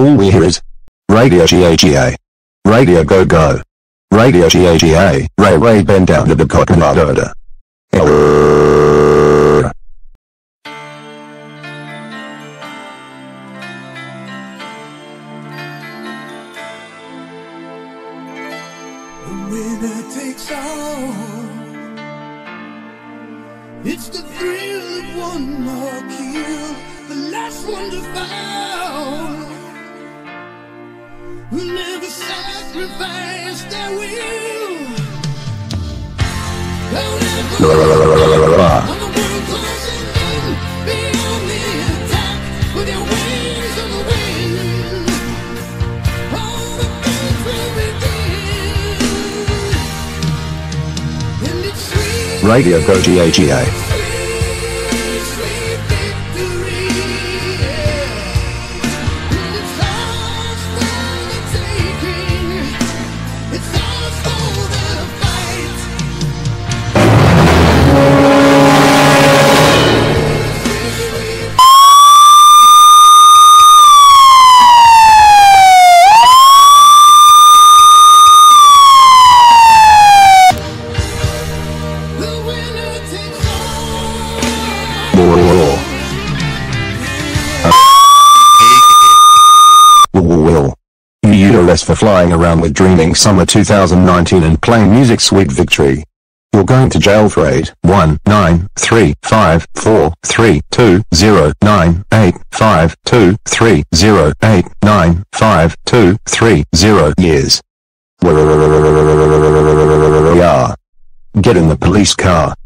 all we hear is Radio GAGA. Radio Go Go. Radio GAGA. Ray Ray bend down to the cotton. The winner takes all. It's the thrill of one more kill, the last one to fall. Who never sacrifice their will. Don't ever on the world closing in, beyond the attack, with your wings on the wind. All the things will begin. And it's sweet. Radio Go GAGA. Less for flying around with Dreaming Summer 2019 and playing music Sweet Victory. You're going to jail for 819354320898523089523 years. Yeah. Get in the police car.